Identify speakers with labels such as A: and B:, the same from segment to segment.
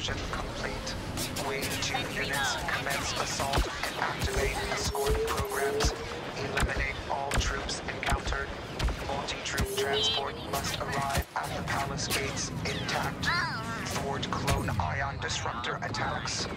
A: Construction complete. Wave 2 units commence assault and activate escort programs. Eliminate all troops encountered. Multi-troop transport must arrive at the palace gates intact. Thwart clone ion disruptor attacks.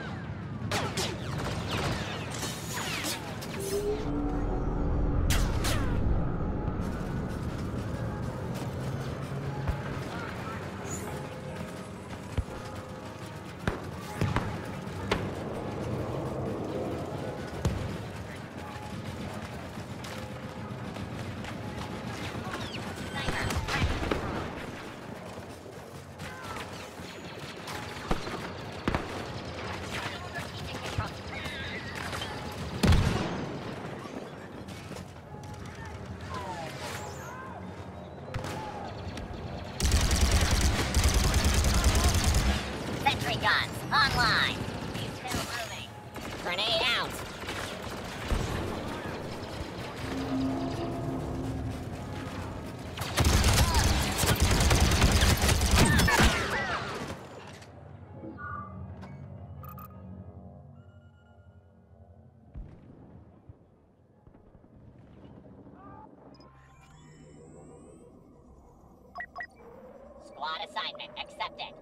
B: Guns online. Still moving. Grenade out. Squad assignment accepted.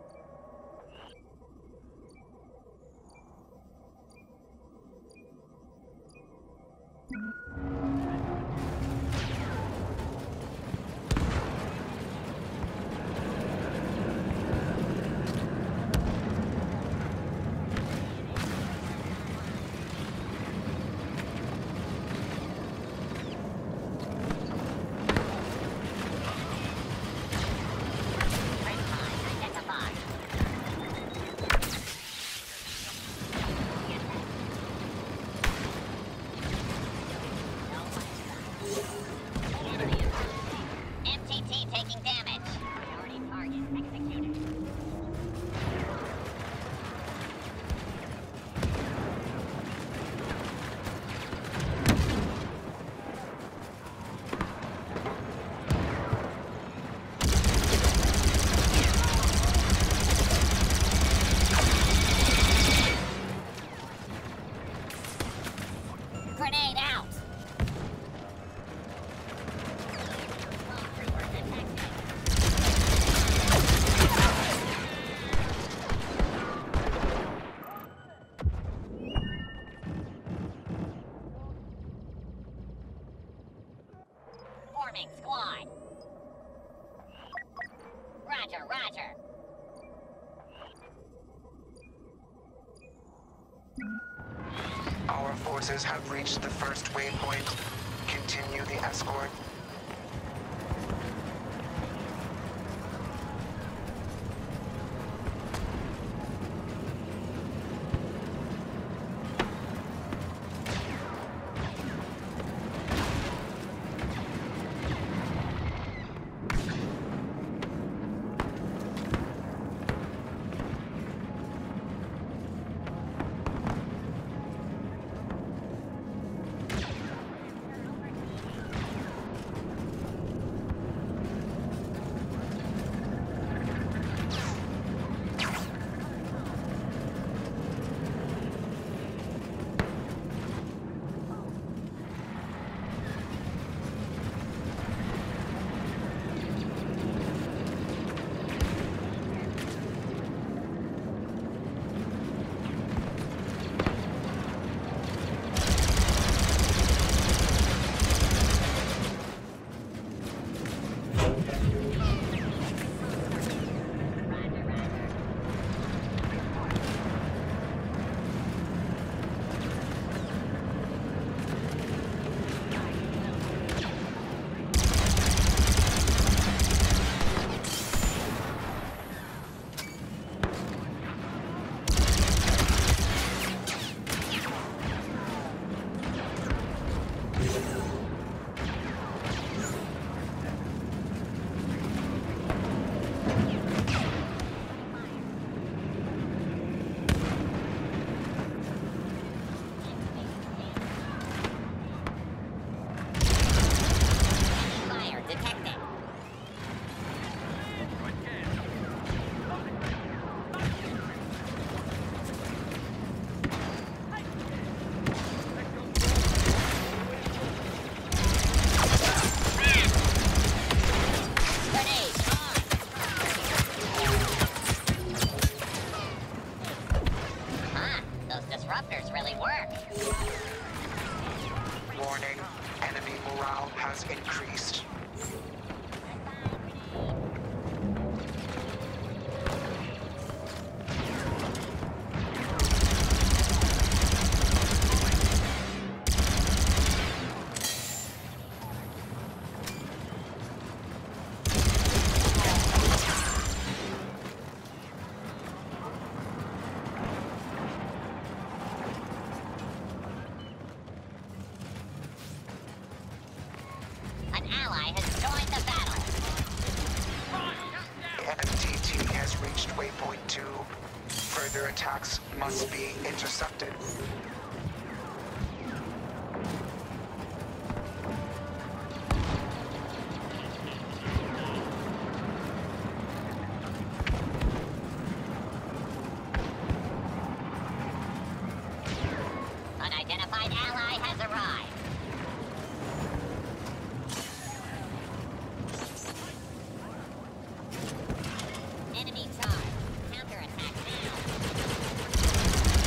B: MTT taking damage. Priority target executed. Grenade out. Forming squad. Roger, roger.
A: Our forces have reached the first waypoint. Continue the escort. has increased.
B: An ally has joined the battle.
A: The MTT has reached waypoint 2. Further attacks must be intercepted.
B: Unidentified ally has arrived. Enemy charge. Counterattack now.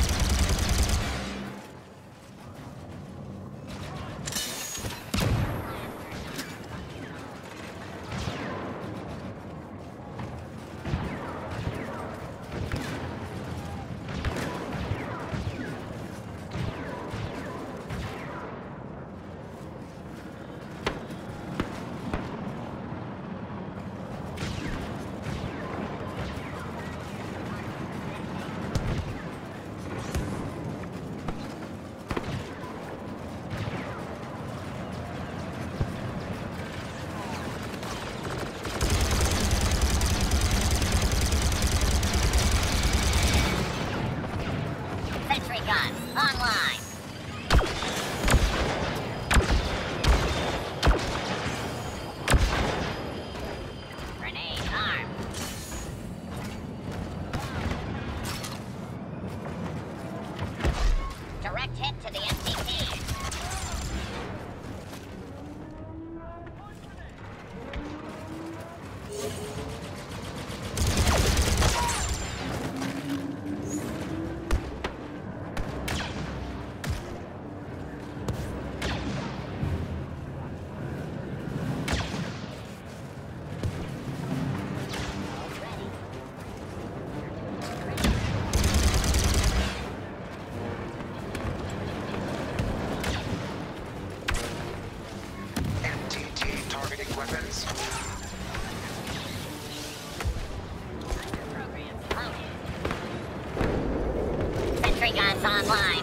B: Sentry gun online. Grenade armed. Direct hit to the MTT.
A: MTT targeting weapons.
B: Sentry guns online.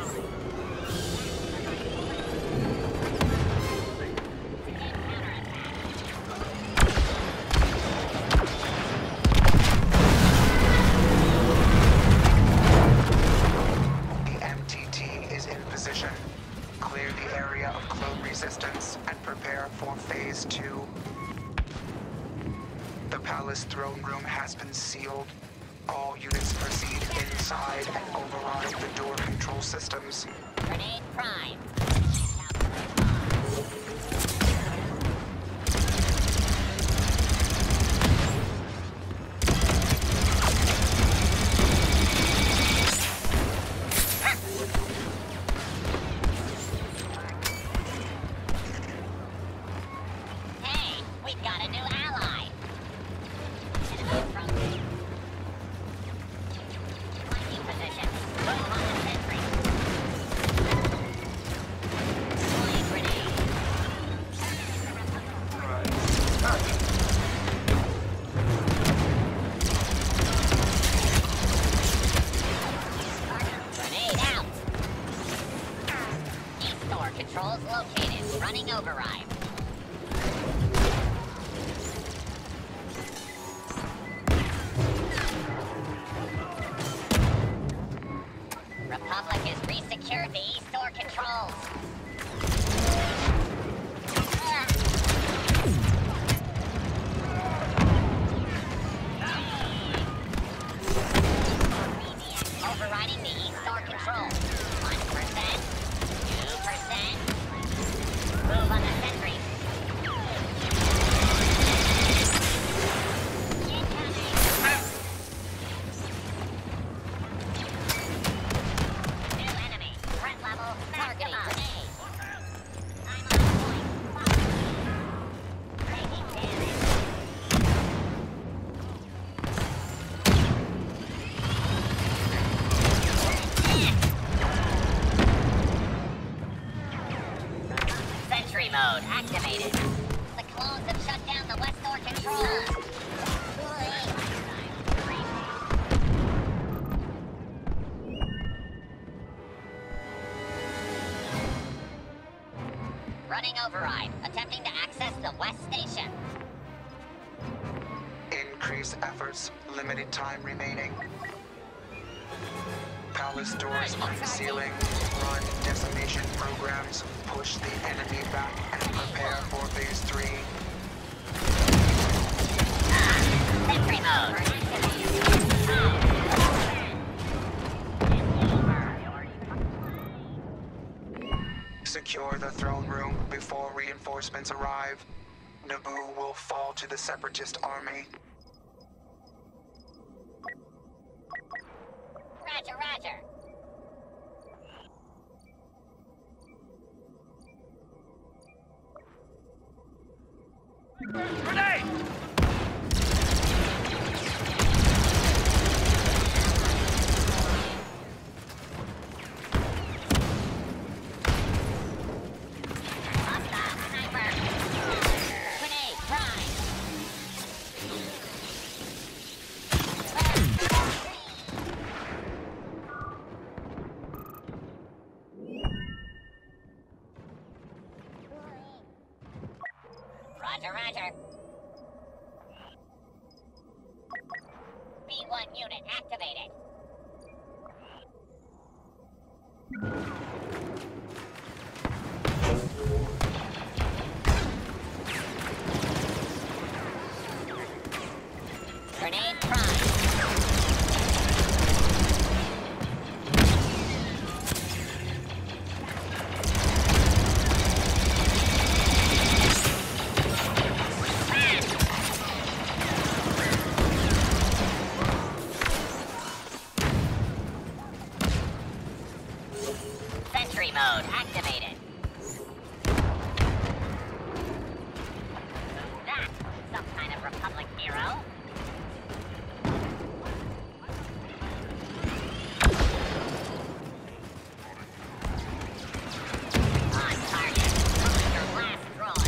A: The MTT is in position. Clear the area of clone resistance and prepare for phase 2. The palace throne room has been sealed. All units proceed inside and override the door control systems.
B: Grenade prime. Hey, we've got a new ally. Enemy approaching. Flanking position. Move on the sentry. Deploying grenade. Grenade out. E-store controls located. Running override. Republic has resecured the E-store controls. Overriding the E-store control. 1%, 2%. Move on the sentry. New enemy. Threat level. Targeting grenade. I'm on point. mode activated. The clones have shut down the west door controls. Running override, attempting to access the west station.
A: Increase efforts. Limited time remaining. Palace doors unsealing. Run decimation programs. Push the enemy back and prepare for phase 3.
B: Sentry mode.
A: Secure the throne room before reinforcements arrive. Naboo will fall to the Separatist army.
B: Roger, roger.
C: Grenade!
B: Hostile sniper. Grenade prime. Roger, roger. B1 unit activated. Grenade prime. Sentry mode activated. That, some kind of Republic hero. On target. Calling your last droid.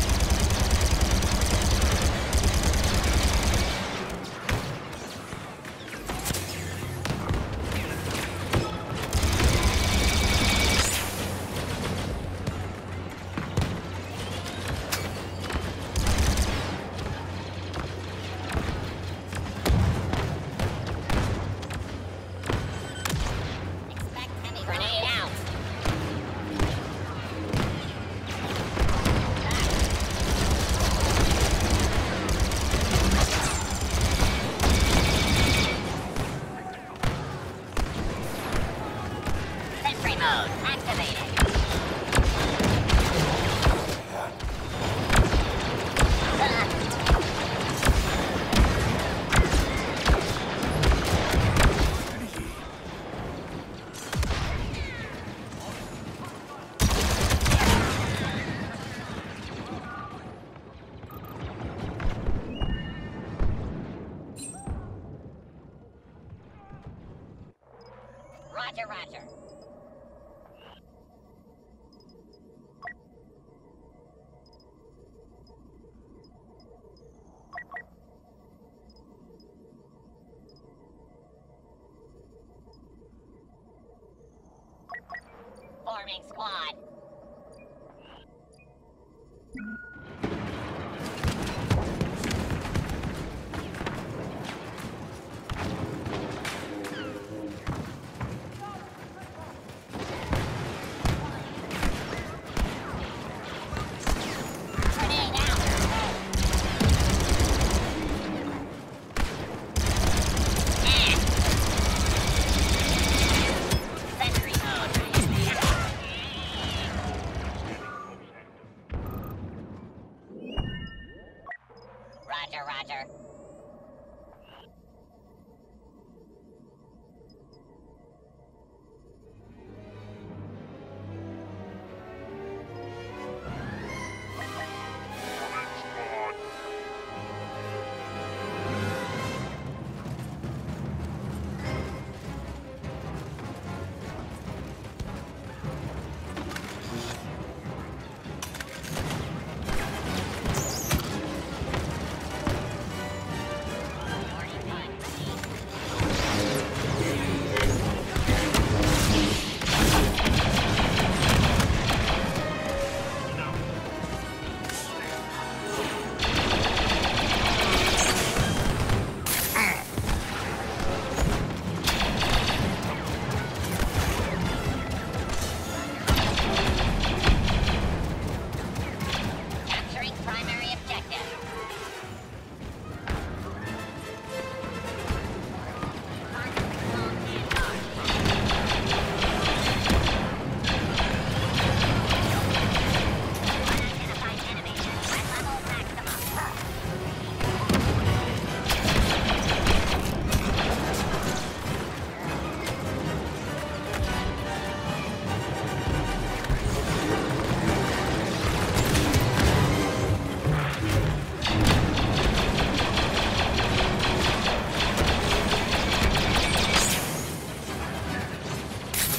B: Expect heavy grenade out. Sentry mode activated. Roger, roger. Forming squad. Grenade out. Sentry mode.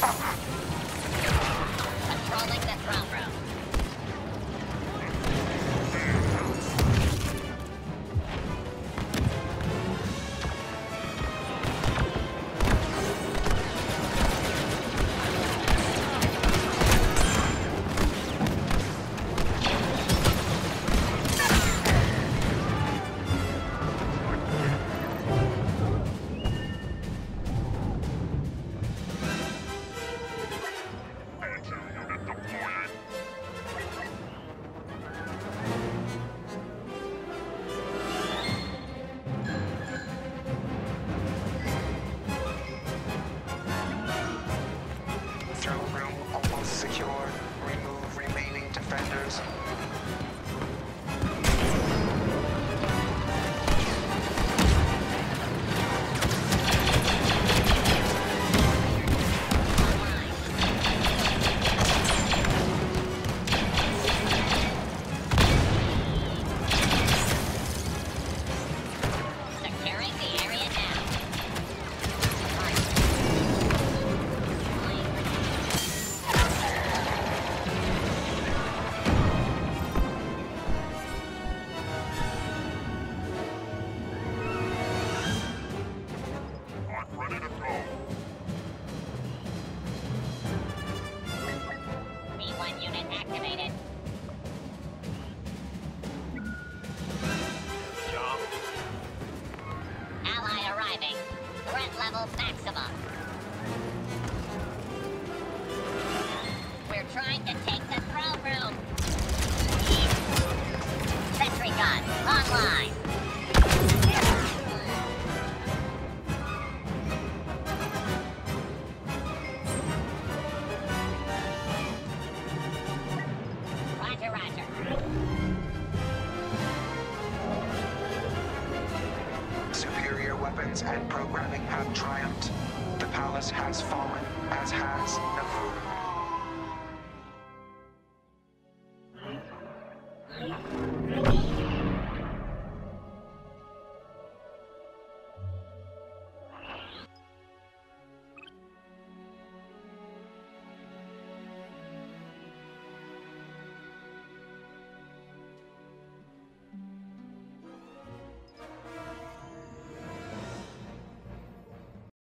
B: Controlling the throne room.
A: Throne room almost secure. Remove remaining defenders.
B: Securing the area now.
C: I'm ready to go.
B: B1 unit activated.
C: Job.
B: Ally arriving. Threat level maximum. We're trying to take the throne room. Sentry gun online. Roger, roger.
A: Superior weapons and programming have triumphed. The palace has fallen, as has Naboo.